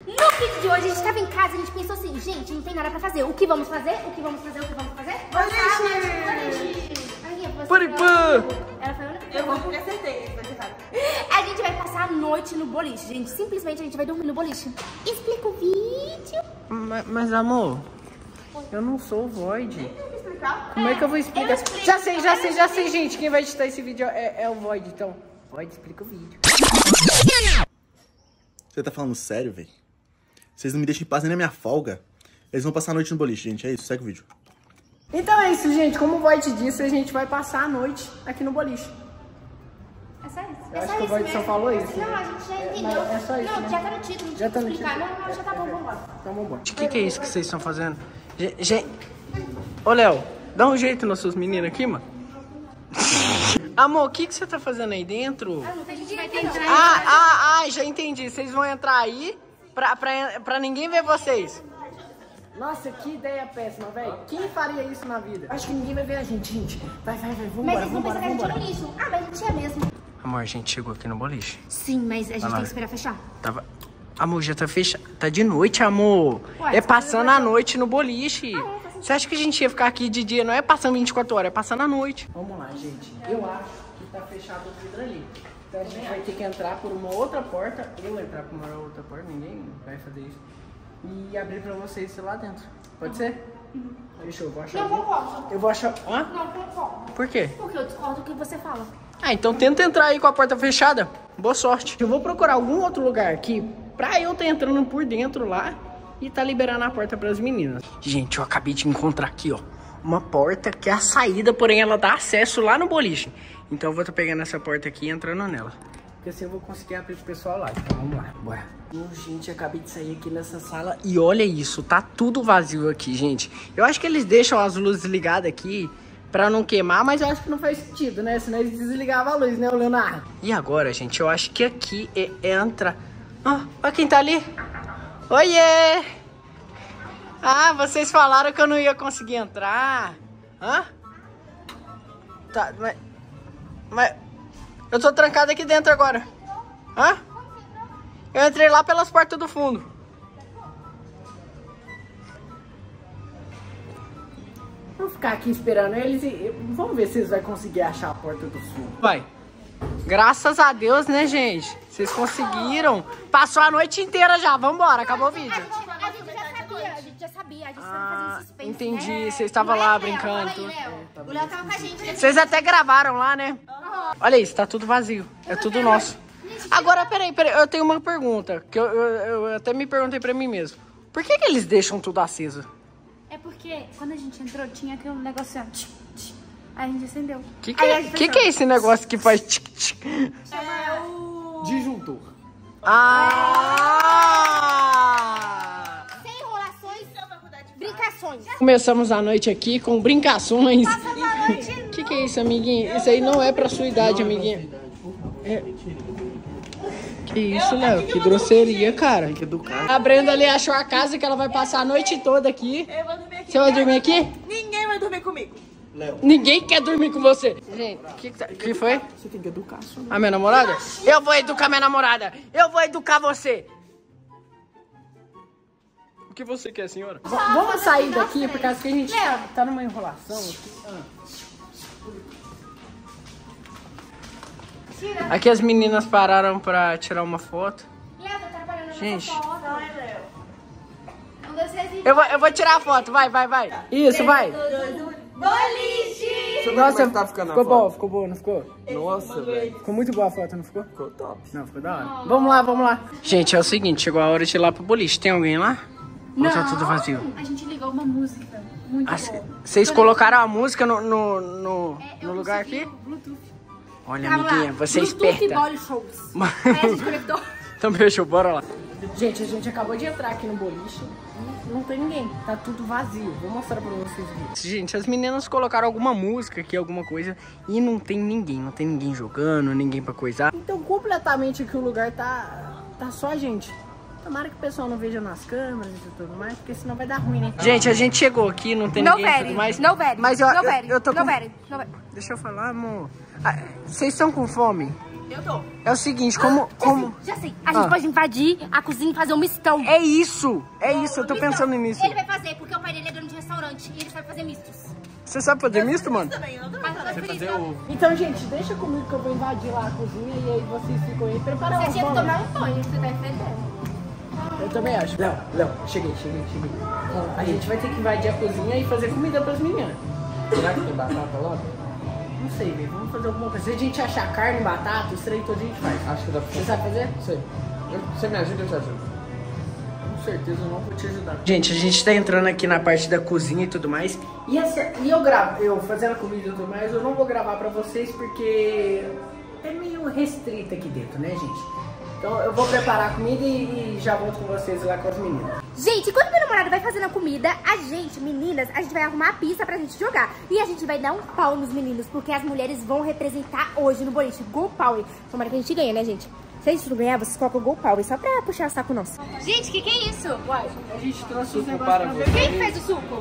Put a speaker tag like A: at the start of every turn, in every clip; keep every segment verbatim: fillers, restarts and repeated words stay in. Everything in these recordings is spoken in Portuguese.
A: No vídeo de hoje, a gente tava em casa, a gente pensou assim, gente, não tem nada pra fazer. O que vamos fazer? O que vamos fazer? O que vamos fazer?
B: Boliche!
A: Puripã! Ela foi a única
B: Eu vou porque acertei.
A: A gente vai passar a noite no boliche, gente. Simplesmente a gente vai dormir no boliche. Explica o vídeo.
C: Mas, mas amor, eu não sou o Void. Como é que eu vou explicar?
A: Eu explico,
C: já sei, já
A: eu
C: sei, já
A: explico.
C: sei, gente. Quem vai editar esse vídeo é, é o Void, então. Void, explica o vídeo.
D: Você tá falando sério, velho? Vocês não me deixam em paz nem na minha folga. Eles vão passar a noite no boliche, gente. É isso, segue o vídeo.
C: Então é isso, gente. Como o Void disse, a gente vai passar a noite aqui no boliche.
A: É só isso.
C: Eu
A: é
C: acho
A: só
C: que o
A: isso
C: Void
A: mesmo.
C: só falou isso.
A: Não, a gente já entendeu.
C: Mas é só isso,
A: Não,
C: né?
A: já tá no título.
C: Já tá no
A: explicar.
C: título.
A: Não, não, já tá bom, vambora.
C: Então vambora. O que, que é isso que vocês estão fazendo? Gente. Ô, Léo, dá um jeito nas suas meninas aqui, mano. Amor, o que, que você tá fazendo aí dentro?
A: A gente vai ter que
C: Ah, ah, ah, já entendi. Vocês vão entrar aí pra, pra, pra ninguém ver vocês. Nossa, que ideia péssima, velho. Quem faria isso na vida? Acho que ninguém vai ver a gente, gente. Vai, vai, vai,
A: Mas
C: vambora,
A: eles vão
C: vambora,
A: pensar que a gente é
C: vambora.
A: no lixo. Ah, mas a gente é mesmo.
C: Amor, a gente chegou aqui no boliche.
A: Sim, mas a gente
C: lá.
A: tem que esperar fechar.
C: Tava... Amor, já tá fechado. Tá de noite, amor.
A: Ué,
C: é passando
A: você
C: a noite no boliche.
A: Ah, é, faz
C: Você acha que a gente ia ficar aqui de dia? Não é passando vinte e quatro horas, é passando a noite. Vamos lá, gente. Eu acho que tá fechado o vidro ali. Então a gente vai ter que entrar por uma outra porta. Eu entrar por uma outra porta, ninguém vai fazer isso. E abrir pra vocês lá dentro. Pode ser? Deixa eu vou achar.
A: Não,
C: alguém.
A: concordo.
C: Eu vou achar. Hã?
A: Não, concordo.
C: Por quê?
A: Porque eu discordo do que você fala.
C: Ah, então tenta entrar aí com a porta fechada. Boa sorte. Eu vou procurar algum outro lugar aqui pra eu tá entrando por dentro lá e tá liberando a porta pras meninas. Gente, eu acabei de encontrar aqui, ó, uma porta que é a saída, porém ela dá acesso lá no boliche. Então eu vou tá pegando essa porta aqui e entrando nela. Porque assim eu vou conseguir abrir pro pessoal lá. Então vamos lá, bora. Hum, gente, acabei de sair aqui nessa sala e olha isso, tá tudo vazio aqui, gente. Eu acho que eles deixam as luzes ligadas aqui pra não queimar, mas eu acho que não faz sentido, né? Senão eles desligavam a luz, né, o Leonardo? E agora, gente, eu acho que aqui é, é entra... Ah, olha quem tá ali. Oiê! Ah, vocês falaram que eu não ia conseguir entrar. Hã? Tá, mas... Mas... Eu tô trancado aqui dentro agora. Hã? Eu entrei lá pelas portas do fundo. Vamos ficar aqui esperando eles e vamos ver se eles vão conseguir achar a porta do fundo. Vai. Graças a Deus, né, gente? Vocês conseguiram. Passou a noite inteira já. Vambora, acabou o vídeo.
A: A gente, a gente já sabia, a gente já sabia. A gente
C: Ah,
A: tava fazendo suspense,
C: entendi.
A: né?
C: Vocês estavam
A: Não é,
C: lá
A: Léo?
C: brincando.
A: Fala aí, Léo. O Léo tava com a gente. Né?
C: Vocês até gravaram lá, né? Olha isso, tá tudo vazio. É tudo nosso. Agora, peraí, peraí. Eu tenho uma pergunta. Que eu, eu, eu até me perguntei pra mim mesmo. Por que que eles deixam tudo aceso?
A: É porque quando a gente entrou, tinha aquele negócio assim, ó. Aí a gente acendeu.
C: Que que,
A: Aí a
C: é,
A: gente
C: que,
A: fechou.
C: que é esse negócio que faz tic tic?
A: É o...
D: Disjuntor.
C: Ah!
A: Sem enrolações, brincações.
C: Começamos a noite aqui com brincações.
A: Passamos a noite.
C: Que que é isso, amiguinha? Isso aí não é pra sua idade, amiguinha. É... Que isso, Léo? Que grosseria, cara.
D: Que educado.
C: A Brenda ali achou a casa que ela vai passar a noite toda aqui.
B: Eu vou dormir aqui.
C: Você vai dormir aqui?
B: Ninguém vai dormir comigo.
C: Ninguém quer dormir com você. Gente, o que, que, tá- que foi?
D: Você tem que educar a sua.
C: A minha namorada? Eu vou educar minha namorada. Eu vou educar você. O que você quer, senhora? V vamos sair daqui, por causa que a gente tá, tá numa enrolação aqui. Ah. Aqui as meninas pararam pra tirar uma foto.
A: Léo, tá trabalhando
C: Gente.
A: nessa foto.
B: Não, é Léo.
A: Um, dois, três e...
C: Eu vou, eu vou tirar a foto, vai, vai, vai. Isso, vai.
B: Boliche!
C: Nossa,
D: tá ficando a
C: ficou
D: foto?
C: boa, ficou boa, não ficou?
D: Nossa, velho.
C: Ficou muito boa a foto, não ficou?
D: Ficou top.
C: Não, ficou da hora. Vamos lá, vamos lá. Gente, é o seguinte, chegou a hora de ir lá pro boliche. Tem alguém lá? Ou tá tudo vazio?
A: A gente ligou uma música muito
C: Ah,
A: boa.
C: vocês colocaram a música no, no, no,
A: É, eu
C: no lugar
A: consegui
C: aqui?
A: o Bluetooth.
C: Olha,
A: Tava lá,
C: amiguinha, você é
A: Bluetooth
C: esperta.
A: e Body Shows. Aí a gente conectou.
C: Então, beijo, bora lá. Gente, a gente acabou de entrar aqui no boliche e não tem ninguém. Tá tudo vazio. Vou mostrar pra vocês verem. Gente, as meninas colocaram alguma música aqui, alguma coisa, e não tem ninguém. Não tem ninguém jogando, ninguém pra coisar. Então, completamente aqui o lugar tá, tá só a gente. Tomara que o pessoal não veja nas câmeras e tudo mais, porque senão vai dar ruim, né? Gente, a gente chegou aqui, não tem
A: Não
C: ninguém e
A: very,
C: tudo mais.
A: não very,
C: Mas eu,
A: não
C: eu,
A: very,
C: eu tô
A: não
C: com...
A: very, não very.
C: Deixa eu falar, amor. Ah, vocês estão com fome?
B: Eu tô.
C: É o seguinte, como... como...
A: Já sei, a gente
C: Ah.
A: pode invadir a cozinha e fazer um mistão.
C: É isso, é isso, eu tô
A: Mistão.
C: pensando nisso.
A: Ele vai fazer, porque o pai dele é dono de restaurante e ele sabe fazer mistos.
C: Você sabe fazer misto, mano?
B: Também, eu não tô
A: Mas
B: vendo.
A: vai fazer ovo.
C: Então, gente, deixa comigo que eu vou invadir lá a cozinha e aí vocês ficam aí preparando.
A: Você tinha que tomar um banho, você tá entendendo?
C: Eu também acho. Léo, Léo, cheguei, cheguei, cheguei. A gente vai ter que invadir a cozinha e fazer comida pras meninas. Será que tem batata logo? Não sei, velho. Vamos fazer alguma coisa. Se a gente achar carne, batata, isso aí tudo a gente faz. Acho que dá pra fazer. Você sabe fazer? Sei. Eu, você me ajuda, eu te ajudo. Com certeza eu não vou te ajudar. Gente, a gente tá entrando aqui na parte da cozinha e tudo mais. E, essa, e eu gravo, eu fazendo a comida e tudo mais, eu não vou gravar pra vocês porque é meio restrito aqui dentro, né, gente? Então eu vou preparar a comida e, e já volto com vocês lá com as meninas.
A: Gente, quando meu namorado vai fazendo a comida, a gente, meninas, a gente vai arrumar a pista pra gente jogar. E a gente vai dar um pau nos meninos, porque as mulheres vão representar hoje no boliche. Go Power. Tomara que a gente ganhe, né, gente? Se a gente não ganhar, vocês colocam o Go Power, só pra puxar o saco nosso. Gente, o que que é isso?
C: Uai, a gente trouxe os negócios pra ver.
A: Quem que fez o suco?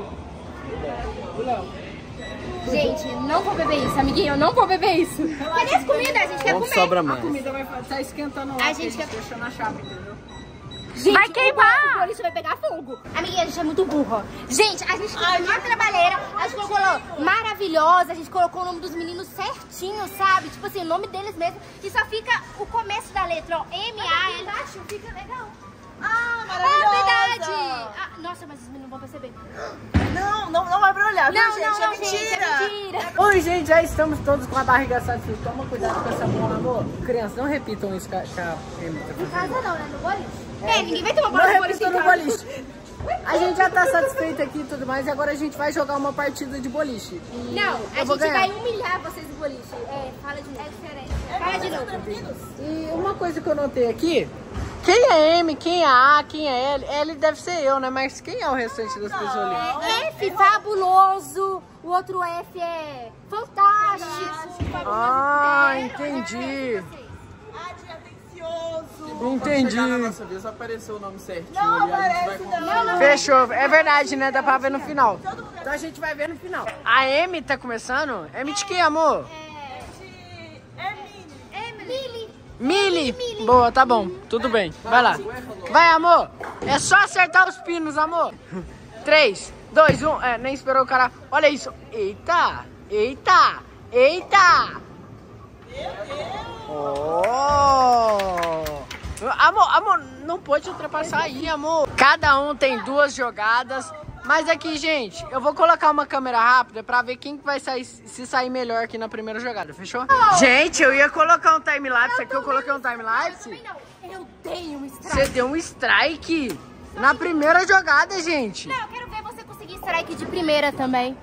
C: O Léo.
A: Gente, não vou beber isso, amiguinho, eu não vou beber isso. Cadê as comidas? A gente quer comer.
D: sobra
C: A
D: mais.
C: comida vai estar tá esquentando lá,
A: A
C: a
A: gente
C: gente
A: quer-
C: deixou na chave, entendeu?
A: Gente,
B: Vai queimar!
A: O boliche vai pegar fogo. Amiguinha, a gente é muito burra. Gente, a gente fez uma trabalheira, a gente colocou maravilhosa, a gente colocou o nome dos meninos certinho, sabe? Tipo assim, o nome deles mesmo. E só fica o começo da letra, ó, M A L. Embaixo fica legal.
B: Ah,
A: É
B: maravilhosa.
A: verdade. Ah, nossa, mas os meninos vão perceber.
B: Não, não, não vai pra olhar, viu,
A: Não,
B: gente?
A: não, não,
B: é
A: gente,
B: mentira.
A: é mentira.
C: Oi, gente, já estamos todos com a barriga satisfeita. Toma cuidado com essa bola, amor. Crianças, não repitam isso que a que a Amy tá
A: Em
C: fazendo.
A: casa não, né? No boliche. É, ninguém vai ter uma
C: Não
A: bola no boliche
C: repitam
A: em
C: no
A: casa.
C: boliche. A gente já tá satisfeito aqui e tudo mais, e agora a gente vai jogar uma partida de boliche. E
A: Não,
C: eu
A: a
C: vou
A: gente
C: ganhar.
A: vai humilhar vocês no boliche. É, fala de novo. É diferente. Fala de novo.
C: E uma coisa que eu notei aqui, quem é M, quem é A, quem é L? L deve ser eu, né? Mas quem é o restante das pessoas ali?
A: É F, fabuloso. O outro F é fantástico.
C: Ah,
A: É,
C: entendi.
B: Ah, de atencioso.
C: Entendi.
D: Nossa vez apareceu o nome certinho.
B: Não aparece, não.
A: Não, não.
C: Fechou. É verdade, né? Dá pra ver no final. Então a gente vai ver no final. A M tá começando? M de quem, amor?
B: É mini.
A: Emily.
C: Mili. Boa, tá bom. Tudo bem. Vai lá. Vai, amor. É só acertar os pinos, amor. três, dois, um. É, nem esperou o cara. Olha isso. Eita. Eita. Eita. Oh. Amor, amor, não pode ultrapassar aí, amor. Cada um tem duas jogadas. Mas aqui, gente, eu vou colocar uma câmera rápida pra ver quem que vai sair, se sair melhor aqui na primeira jogada, fechou? Gente, eu ia colocar um time-lapse aqui, eu coloquei um time-lapse.
A: Não, eu tenho um strike.
C: Você deu um strike na primeira jogada, gente.
A: Não, eu quero ver você conseguir strike de primeira também.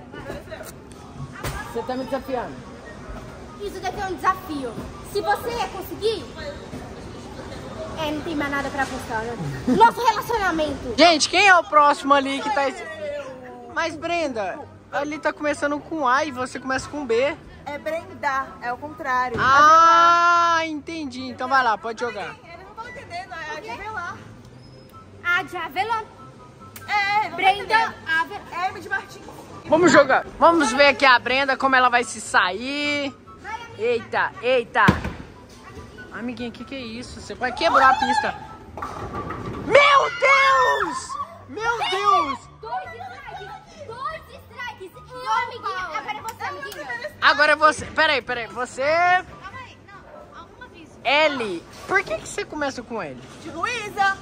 C: Você tá me desafiando.
A: Isso daqui é um desafio. Se você conseguir... É, não tem mais nada pra apostar, né? Nosso relacionamento.
C: Gente, quem é o próximo ali que tá... Mas, Brenda, ali tá começando com A e você começa com B.
B: É Brenda, é o contrário.
C: Ah, entendi. Então vai lá, pode jogar.
B: Eles não estão entendendo, é a de Avelar.
A: A de Avelã.
B: É, não
A: Brenda
B: tá entendendo.
A: Avelã.
B: É M de Martins.
C: Vamos jogar. Vamos ver aqui a Brenda, como ela vai se sair. Eita, eita. Amiguinha, o que que é isso? Você vai quebrar a pista. Meu Deus! Meu Deus!
A: Dois strikes. Dois strikes. Eu, amiguinha. Agora é você, amiguinha.
C: Agora é você. Peraí, peraí. Você...
A: Calma aí. Não, alguma vez.
C: L. Por que que você começa com L?
B: De Luísa.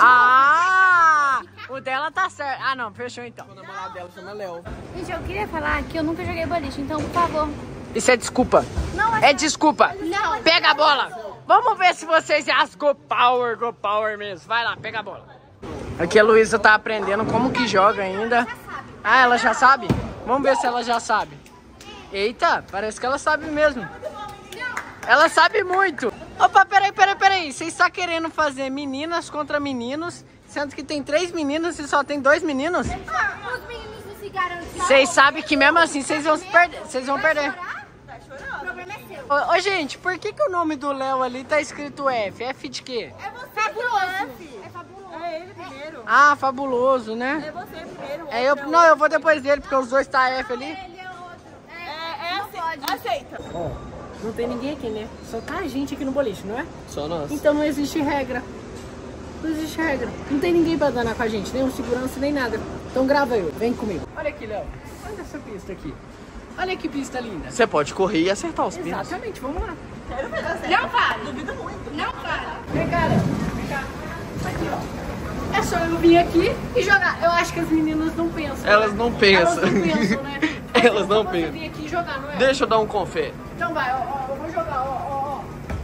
C: Ah! O dela tá certo. Ah, não. Fechou então.
D: O namorado dela chama Léo.
A: Gente, eu queria falar que eu nunca joguei boliche, então, por favor.
C: Isso é desculpa.
A: Não,
C: É desculpa.
A: Não.
C: Pega a bola. Vamos ver se vocês as go power, go power mesmo. Vai lá, pega a bola. Aqui a Luísa tá aprendendo como que joga ainda. Ah, ela já sabe? Vamos ver se ela já sabe. Eita, parece que ela sabe mesmo. Ela sabe muito. Opa, peraí, peraí, peraí. Vocês estão querendo fazer meninas contra meninos, sendo que tem três meninos e só tem dois meninos?
A: Ah, os meninos não se garantem.
C: Vocês sabem que mesmo assim vocês vão se perder. Vocês vão perder.
A: O problema é seu.
C: Ô, ô, gente, por que que o nome do Léo ali tá escrito F? F de quê?
B: É você,
A: Fabuloso.
B: F.
A: É fabuloso.
B: É ele primeiro.
C: Ah, fabuloso, né?
B: É você primeiro.
C: É eu, não, eu vou depois dele, porque os dois tá F ali.
A: Ele é outro.
B: É, é
A: não
B: ace-
A: pode.
B: aceita.
C: Ó, não tem ninguém aqui, né? Só tá a gente aqui no boliche, não é?
E: Só nós.
C: Então não existe regra. Não existe regra. Não tem ninguém pra danar com a gente, nem um segurança, nem nada. Então grava eu, vem comigo. Olha aqui, Léo. Olha essa pista aqui. Olha que pista linda.
E: Você pode correr e acertar os pinos.
C: Exatamente, vamos lá.
B: Quero ver você.
A: Não para.
B: Duvido muito.
A: Não para.
C: Vem cá, Léo. Vem cá. Aqui, ó. É só eu vir aqui e jogar. Eu acho que as meninas não pensam.
E: Elas
C: né?
E: não pensam.
C: Elas não pensam, né?
E: Elas não
C: Você
E: pensam.
C: vir aqui e jogar, não é?
E: Deixa eu dar um confere.
C: Então vai, ó, ó, eu vou jogar, ó, ó, ó.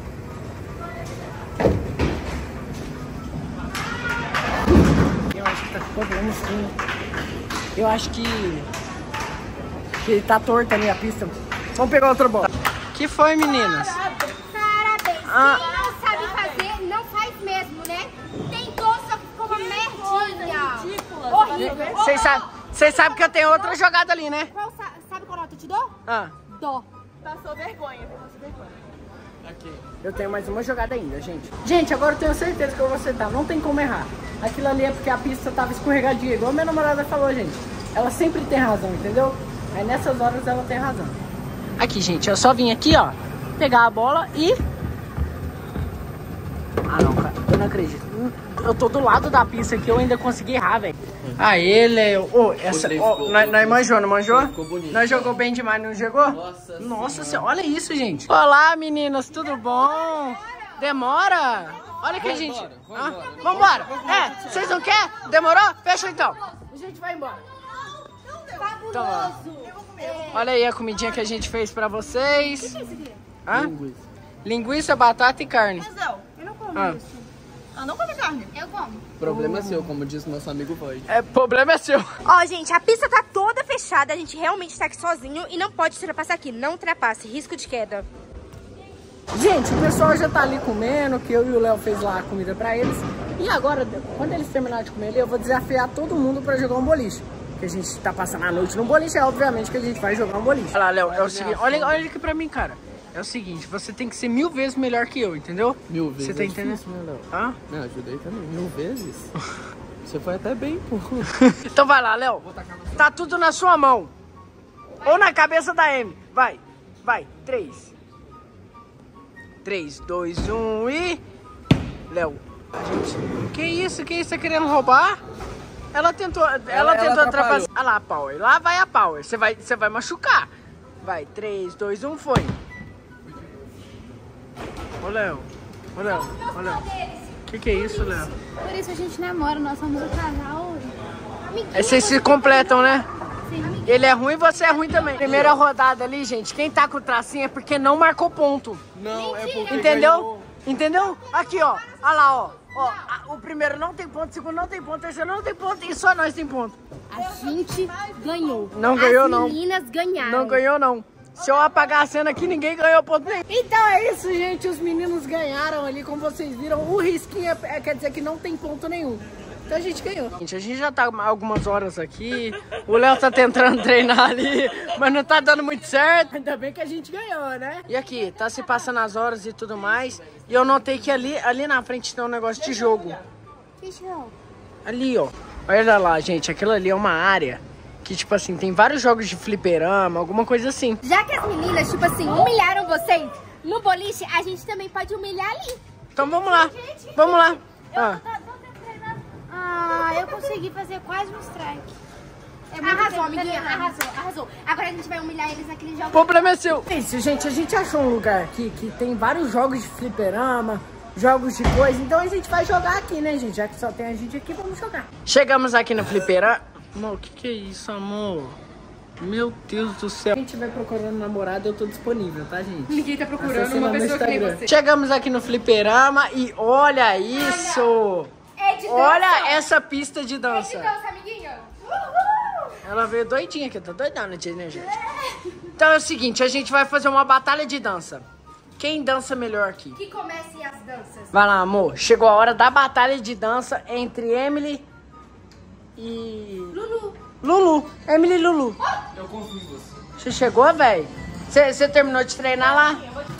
C: Eu acho que tá com problema sim. Eu acho que... que tá torta ali a pista. Vamos pegar outra bola. Que foi, meninas?
A: Parabéns.
C: Ah.
A: Quem não sabe fazer, não faz mesmo, né? Tentou, só que ficou uma merdinha.
B: Ridícula.
A: Horrível.
C: Vocês sabem, vocês sabem que eu tenho outra jogada ali, né?
A: Qual, sa- sabe qual nota eu te dou?
C: Ah,
A: Dó.
B: Passou vergonha, passou vergonha.
E: Aqui.
C: eu tenho mais uma jogada ainda, gente. Gente, agora eu tenho certeza que eu vou acertar. Não tem como errar. Aquilo ali é porque a pista tava escorregadinha, igual minha namorada falou, gente. Ela sempre tem razão, entendeu? Aí nessas horas ela tem razão. Aqui, gente, eu só vim aqui, ó, pegar a bola e... Ah, não, cara, eu não acredito. Eu tô do lado da pista aqui, eu ainda consegui errar, velho. Aê, Léo. Ô, essa...
E: três
C: Ó,
E: ficou-
C: nós, nós manjou, não manjou?
E: Ficou bonito.
C: Nós jogou bem demais, não jogou?
E: Nossa
C: Nossa senhora, olha isso, gente. Olá, meninas, tudo bom? Demora? Olha que a gente...
E: Vambora,
C: Hã?
E: vambora.
C: Vambora. É, vocês não querem? Demorou? Fecha então. A gente vai embora. Então, ó. Olha aí a comidinha que a gente fez pra vocês. Hã?
E: Linguiça.
C: Linguiça, batata e carne.
B: Zéu, eu não como
C: Ah.
B: isso. Ah, não come carne.
A: Eu como.
E: Problema é seu, como disse nosso amigo Void.
C: É, problema é seu.
A: Ó, gente, a pista tá toda fechada. A gente realmente tá aqui sozinho e não pode ultrapassar aqui. Não ultrapasse, risco de queda.
C: Gente, o pessoal já tá ali comendo, que eu e o Léo fez lá a comida pra eles. E agora, quando eles terminarem de comer ali, eu vou desafiar todo mundo pra jogar um boliche. Que a gente tá passando a noite no boliche, é obviamente que a gente vai jogar um boliche. Olha lá, Léo, é o seguinte, olha, olha aqui pra mim, cara. É o seguinte, você tem que ser mil vezes melhor que eu, entendeu?
E: Mil vezes.
C: Você tá
E: é
C: entendendo?
E: difícil, né, Léo?
C: Hã?
E: Me ajudei também. Mil vezes? Você foi até bem, pô.
C: Então vai lá, Léo. Tá tudo na sua mão. Ou na cabeça da Amy. Vai, vai. Três. Três, dois, um e... Léo, a gente... Que isso? Que isso? Tá querendo roubar? Ela tentou... Ela,
E: ela
C: tentou
E: atrapalhou.
C: atrapalhar. Olha lá a Power. Lá vai a Power. Você vai, você vai machucar. Vai. Três, dois, um, foi. Ô, Léo. Ô, Léo. Ô, Léo. Que que é isso, Léo?
F: Por isso a gente namora, nós somos o casal.
C: Aí vocês se completam, né?
F: Sim.
C: Ele é ruim e você é ruim também. Primeira rodada ali, gente, quem tá com o tracinho é porque não marcou ponto.
E: Não, é porque
C: Entendeu?
E: ganhou.
C: Entendeu? Aqui, ó. Olha lá, ó. Ó, a- o primeiro não tem ponto, o segundo não tem ponto, o terceiro não tem ponto e só nós tem ponto.
A: A gente ganhou.
C: Não ganhou,
A: As
C: não.
A: meninas ganharam.
C: Não ganhou, não. Se eu apagar a cena aqui, ninguém ganhou ponto nenhum. Então é isso, gente. Os meninos ganharam ali, como vocês viram. O risquinho é, é- quer dizer que não tem ponto nenhum. Então a gente ganhou. Gente, a gente já tá há algumas horas aqui. O Léo tá tentando treinar ali, mas não tá dando muito certo. Ainda bem que a gente ganhou, né? E aqui, tá se passando as horas e tudo mais. E eu notei que ali, ali na frente tem um negócio de jogo.
A: Que jogo?
C: Ali, ó. Olha lá, gente. Aquilo ali é uma área que, tipo assim, tem vários jogos de fliperama, alguma coisa assim.
A: Já que as meninas, tipo assim, humilharam vocês no boliche, a gente também pode humilhar ali.
C: Então vamos lá. Vamos lá. Ah.
F: Ah, eu consegui fazer quase um strike. É muito
A: Arrasou,
F: tempo
A: amiguinha.
F: treinando.
A: Arrasou, arrasou. Agora a gente vai humilhar eles naquele jogo.
C: O problema é seu. Isso, gente, a gente achou um lugar aqui que tem vários jogos de fliperama, jogos de coisa. Então a gente vai jogar aqui, né, gente? Já que só tem a gente aqui, vamos jogar. Chegamos aqui no fliperama. Amor, o que que é isso, amor? Meu Deus do céu. Quem estiver procurando namorado, eu tô disponível, tá, gente?
A: Ninguém tá procurando
C: Acesse
A: uma
C: lá no
A: pessoa que nem
C: Instagram.
A: você.
C: Chegamos aqui no fliperama e olha isso!
A: É de dança.
C: Olha essa pista de
A: É de
C: dança.
A: dança, amiguinha. Uhul.
C: Ela veio doidinha aqui, tá doidona, né, gente? Então é o seguinte, a gente vai fazer uma batalha de dança. Quem dança melhor aqui?
A: Que comecem as danças.
C: Vai lá, amor. Chegou a hora da batalha de dança entre Emily e...
A: Lulu.
C: Lulu. Emily e Lulu.
E: Eu confio em você.
C: Você chegou, velho? Você terminou de treinar lá?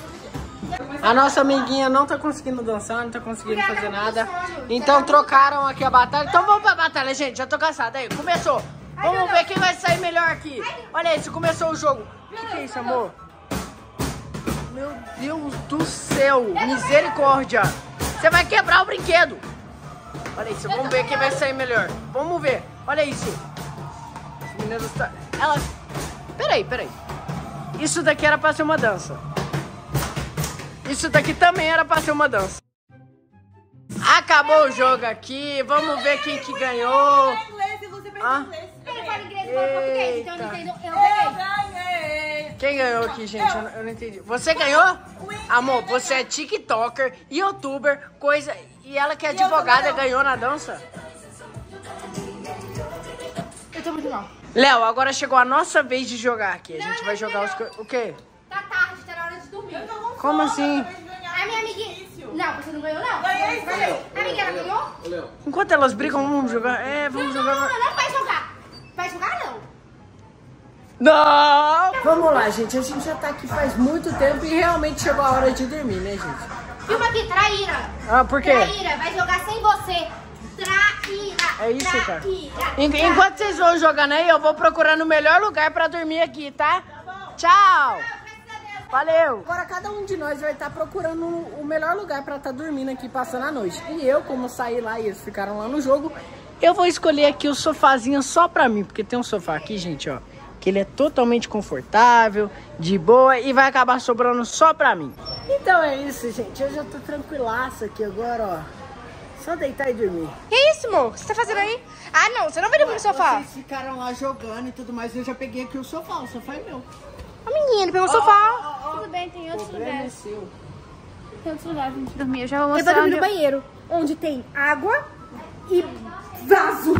C: A nossa amiguinha não tá conseguindo dançar, não tá conseguindo fazer nada. Então trocaram aqui a batalha. Então vamos pra batalha, gente. Já tô cansada. Aí, começou. Vamos ver quem vai sair melhor aqui. Olha isso, começou o jogo. O que, que é isso, amor? Meu Deus do céu. Misericórdia. Você vai quebrar o brinquedo. Olha isso, vamos ver quem vai sair melhor. Vamos ver, olha isso. As meninas tá... Elas... Peraí, peraí. Isso daqui era pra ser uma dança. Isso daqui também era pra ser uma dança. Acabou o jogo aqui. Vamos ver quem que ganhou. Ah?
A: Ele fala inglês e fala português, então eu não entendo. Eu ganhei.
C: Quem ganhou aqui, gente? Eu não, eu não entendi. Você ganhou? Amor, você é tiktoker, youtuber, coisa... E ela que é advogada ganhou na dança?
A: Eu tô muito mal.
C: Léo, agora chegou a nossa vez de jogar aqui. A gente vai jogar os... O quê?
A: Tá tarde, tá na hora de dormir.
C: Como assim?
A: A minha amiguinha... Não, você não ganhou, não? Ganhei, ganhei. A amiguinha, ela ganhou?
C: Enquanto elas brigam, vamos jogar. É, vamos
A: não,
C: jogar.
A: Não, não, não, não vai jogar. Vai jogar, não.
C: Não! Vamos lá, gente. A gente já tá aqui faz muito tempo e realmente chegou a hora de dormir, né, gente?
A: Filma aqui, traíra.
C: Ah, por quê?
A: Traíra, vai jogar sem você. Traíra.
C: É isso,
A: traíra,
C: cara.
A: traíra.
C: Enquanto vocês vão jogando aí, eu vou procurando o melhor lugar pra dormir aqui, tá? Tchau! Valeu! Agora cada um de nós vai estar procurando o melhor lugar pra estar dormindo aqui, passando a noite. E eu, como saí lá e eles ficaram lá no jogo, eu vou escolher aqui o sofazinho só pra mim. Porque tem um sofá aqui, gente, ó, que ele é totalmente confortável, de boa e vai acabar sobrando só pra mim. Então é isso, gente. Eu já tô tranquilaço aqui agora, ó. Só deitar e dormir.
A: Que isso, amor? O que você tá fazendo aí? Ah, não, você não vai dormir no sofá.
C: Vocês ficaram lá jogando e tudo mais, eu já peguei aqui o sofá. O sofá é meu.
A: A menina, ele pegou o sofá.
F: Tudo bem, tem outros
C: Problema é
F: lugares.
C: seu.
F: Tem outros lugares pra gente dormir. Eu já vou
A: Eu vou
F: mostrar
A: dormir
F: onde
A: no
F: eu...
A: banheiro, onde tem água e vaso.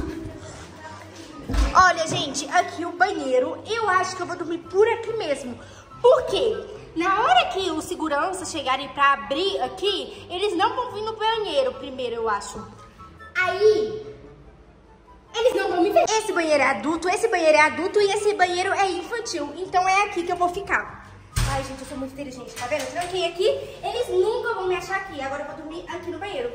A: Olha, gente, aqui o banheiro, eu acho que eu vou dormir por aqui mesmo. Por quê? Na hora que os seguranças chegarem pra abrir aqui, eles não vão vir no banheiro primeiro, eu acho. Aí, eles não vão me ver. Esse banheiro é adulto, esse banheiro é adulto e esse banheiro é infantil. Então é aqui que eu vou ficar. Ai, gente, eu sou muito inteligente, tá vendo? Eu tranquei aqui, eles nunca vão me achar aqui. Agora eu vou dormir aqui no banheiro.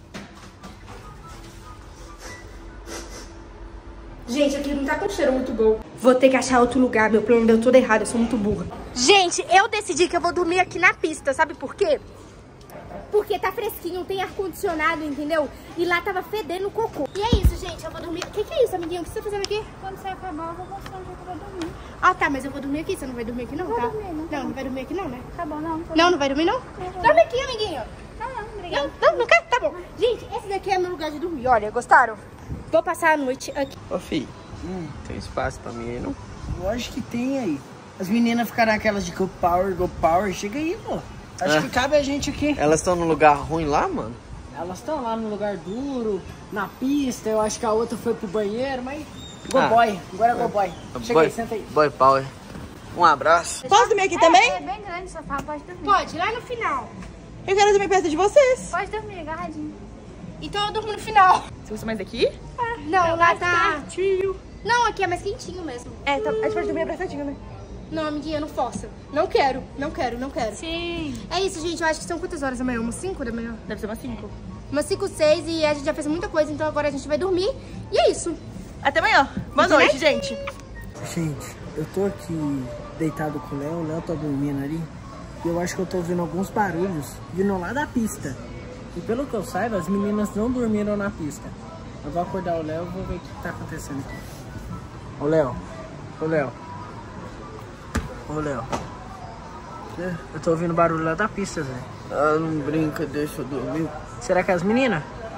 A: Gente, aqui não tá com cheiro muito bom. Vou ter que achar outro lugar, meu plano deu tudo errado, eu sou muito burra. Gente, eu decidi que eu vou dormir aqui na pista, sabe por quê? Porque tá fresquinho, tem ar-condicionado, entendeu? E lá tava fedendo cocô. E é isso, gente, eu vou dormir... O que que é isso, amiguinho? O que você tá fazendo aqui?
F: Quando você acabar, eu vou mostrar onde eu vou dormir.
A: Ah, tá, mas eu vou dormir aqui, você não vai dormir aqui não,
F: Vou
A: tá?
F: dormir, não.
A: Não, não vai dormir aqui não, né?
F: Tá bom, não. Tá
A: Não, não vai dormir não?
F: Não.
A: Dorme aqui, amiguinho.
F: Não, não, obrigada.
A: Não, não, não quer? Tá bom. Gente, esse daqui é meu lugar de dormir, olha, gostaram? Vou passar a noite aqui.
E: Ô, filho, hum, tem espaço pra mim aí, não?
C: Lógico que tem aí. As meninas ficaram aquelas de go power, go power. Chega aí, pô. Acho
E: É.
C: que cabe a gente aqui.
E: Elas estão num lugar ruim lá, mano?
C: Elas estão lá no lugar duro, na pista. Eu acho que a outra foi pro banheiro, mas... Go
E: Ah.
C: boy. Agora é go boy. Chega
E: boy,
C: aí, senta aí.
E: Boy power. Um abraço.
B: Posso dormir aqui
F: É,
B: também?
F: é bem grande o sofá, pode dormir.
A: Pode, lá no final.
B: Eu quero dormir perto de vocês.
F: Pode dormir, agarradinho.
A: Então eu durmo no final.
B: Você gosta mais daqui?
A: Não, lá tá...
B: Tio.
A: Não, aqui é mais quentinho mesmo.
B: É, tá, a gente pode dormir abraçadinho, né?
A: Não, amiguinha, não força. Não quero, não quero, não quero.
F: Sim.
A: É isso, gente. Eu acho que são quantas horas da manhã? Umas cinco da manhã?
B: Deve ser umas cinco.
A: Umas cinco, seis e a gente já fez muita coisa, então agora a gente vai dormir. E é isso.
B: Até amanhã. Boa
A: Muito
B: noite,
A: bem?
B: gente.
C: Gente, eu tô aqui deitado com o Léo. O Léo tá dormindo ali. E eu acho que eu tô ouvindo alguns barulhos vindo lá da pista. E pelo que eu saiba, as meninas não dormiram na pista. Eu vou acordar o Léo e vou ver o que tá acontecendo aqui. Ô, Léo. Ô, Léo. Ô, Léo. Eu tô ouvindo barulho lá da pista, Zé.
E: Ah, não brinca, deixa eu dormir.
C: Será que é as meninas?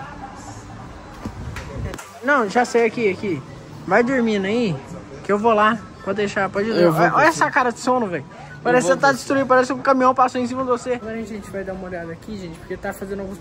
C: Não, já sei aqui, aqui. Vai dormindo aí, que eu vou lá. Pode deixar, pode dormir.
E: Eu vou
C: Olha, olha
E: você.
C: essa cara de sono, velho. Parece que
E: vou
C: você tá
E: você.
C: destruído, parece que um caminhão passou em cima de você. Agora a gente vai dar uma olhada aqui, gente, porque tá fazendo alguns...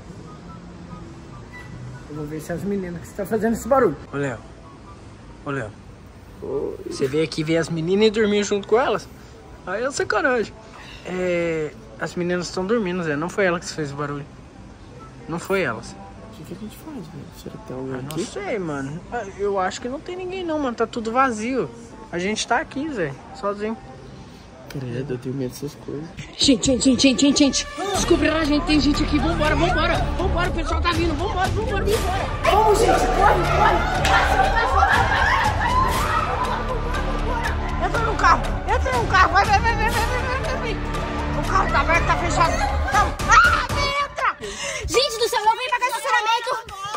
C: Eu vou ver se as meninas que estão fazendo esse barulho. Ô, Léo. Ô, Léo. Você veio aqui ver as meninas e dormir junto com elas? Aí é sacanagem. É... As meninas estão dormindo, Zé. Não foi ela que fez o barulho. Não foi elas.
E: O que, que a gente faz, velho? Será que tem alguém
C: Não
E: aqui?
C: sei, mano. Eu acho que não tem ninguém não, mano. Tá tudo vazio. A gente tá aqui, Zé. Sozinho.
E: Credo, eu tenho medo dessas coisas.
C: Gente, gente, gente, gente, gente, gente. Descobriram a gente. Tem gente aqui. Vambora, vambora. Vambora, o pessoal tá vindo. Vambora, vambora, vambora. Vamos, gente. Corre, corre. Entra no carro. Entra no carro. Vai, vai, vai, vai, vai, vai, vai, vai. O carro tá aberto, tá fechado. Não.
A: Ah, entra! Gente do céu, eu vim pagar estacionamento.